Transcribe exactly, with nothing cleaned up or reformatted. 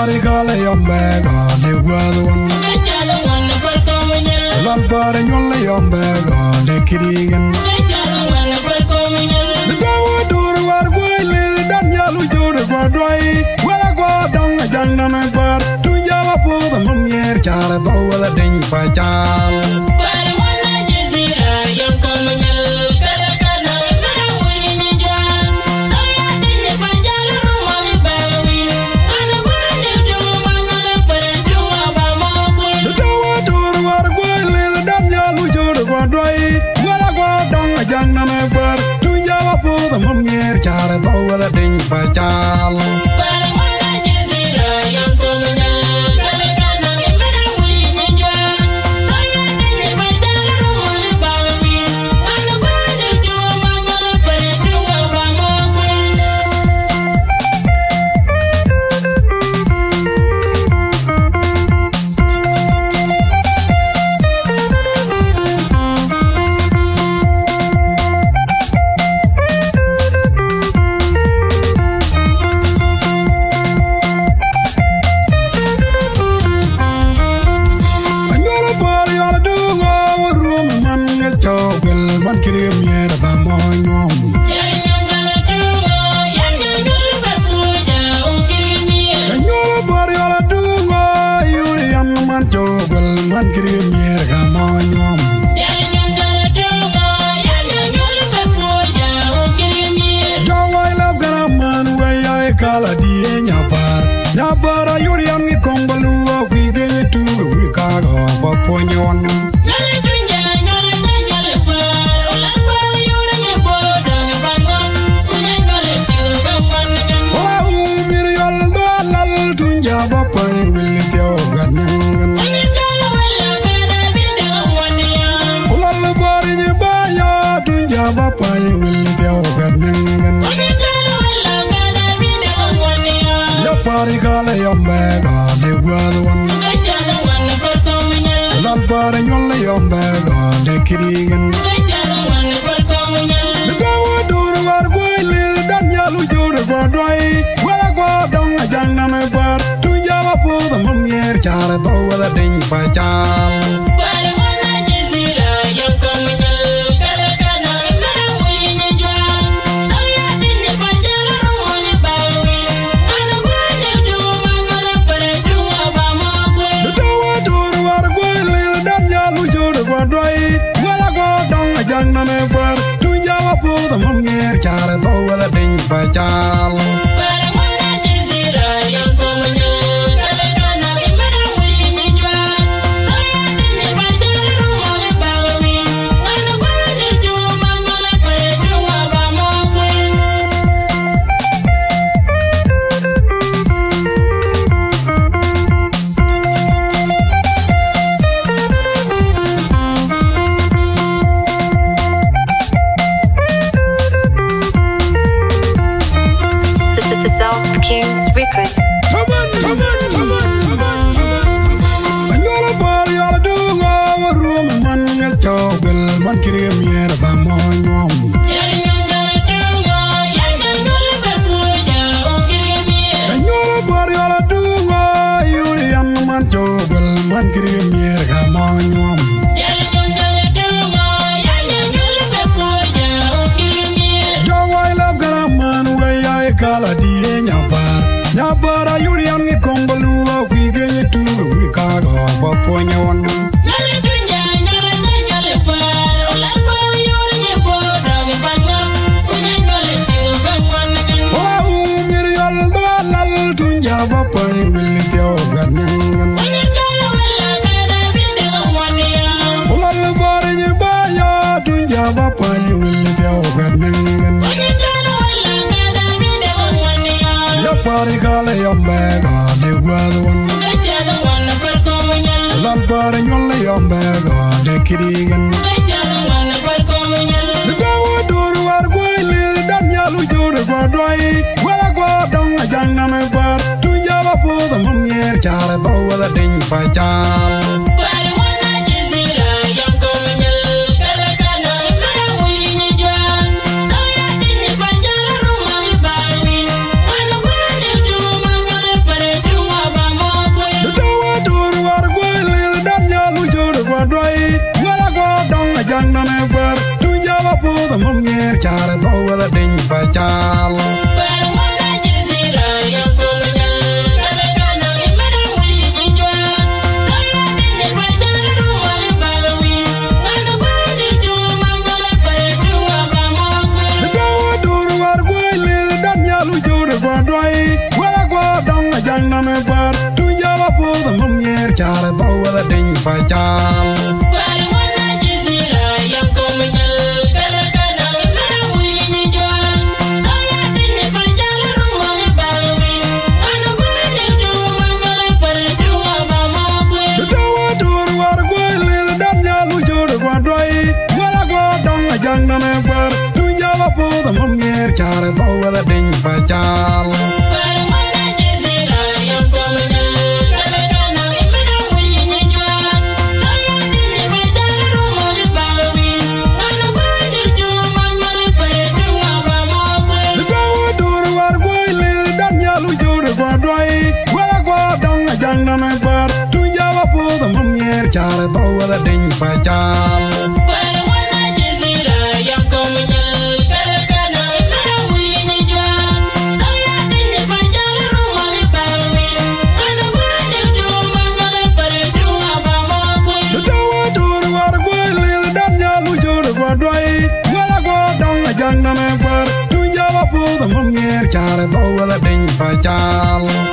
party gala yombe gale wadwan Chalo wana parko munyal Lal pare nyolle yombe gale kirigen Chalo wana parko munyal Dawa dur war goile dan yalu jode godoi Wala go dong jangna me par tu jala po da mumyer chara do wala ding pa chal Para wana jezira yang ko munyal Kada kana mana wini njuan Daya dinye panjala rumah mi bawi Ana wana juma ngana para juma ba mokul Dawa dur war goile dan yalu jode godoi Wala go dong jangna me par tu jala po da mumyer chara do wala ding pa chal Para wana jezira yang ko munyal Kada kana mana wini njuan Daya dinye panjala rumah mi bawi Ana wana juma ngana para juma ba mokul Anyola bari ala dunga warum man ngechogel man kirim yer ba moñom Anyola bari ala dunga yuri yan man jogel man kirim yer ga moñom Jawai lab gara man way ay kala die nyabar Nyabara yuri yan ngi kombalu wa fi genye tu wi kago ba ponyon Wa umir yol do lal tunja ba pay willi tew ganyan Ulal bari ni baya tunja ba pay willi tew ganyan Ya pari gala yombe gale wadwan Lal pare nyolle yombe gale kirigen Dawa dur war goile dan yalu jode godoi Wala go dong jangna me par tunja ba po da mumyer chara do wala ding pa chal Dawa dur war goile dan yalu jode godoi Wala go dong jangna me par tunja ba po da mumyer chara do wala ding pa chal South Kings Records. Taban, taban, taban, taban, taban. Anyola bari ala dunga warum man ngechogel man kirim yer ba moñom Anyola bari ala dunga yuri yan man jogel man kirim yer ga moñom Jawai lab gara man way ay kala die nyabar Nyabara yuri yan ngi kombalu wa fi genye tu wi kago ba ponyon Wa umir yol do lal tunja ba pay willi tew ganyan Ulal bari ni baya tunja ba pay willi tew ganyan Ya pari gala yombe gale wadwan Lal pare nyolle yombe gale kirigen Dawa dur war goile dan yalu jode godoi Wala go dong jangna me par tunja ba po da mumyer chara do wala ding pa chal Para pachal. Chare bawa da ding pachal. Pare wana jizira yang komenyal kala kana imana wini jwa. Aya dini pachal rumah bawi. Anu gwele juma ngale pare juma bama kwe. Dawa dur war gwele dan nyalu jur gwadoi. Wala gwa dong ajang na me par. Tunja wa po da mumyer chare bawa da ding pachal. Pare wana jizira yang komenyal. Chare bawa da ding pachal. Pare wana jizira yang komenyal kala kana imana wini jwa. Aya dini pachal rumah bawi. Anu gwele juma ngale pare juma bama kwe. Dawa dur war gwele dan nyalu jur gwadoi. Wala gwa dong ajang na me par. Tunja wa po da mumyer chare bawa da ding pachal.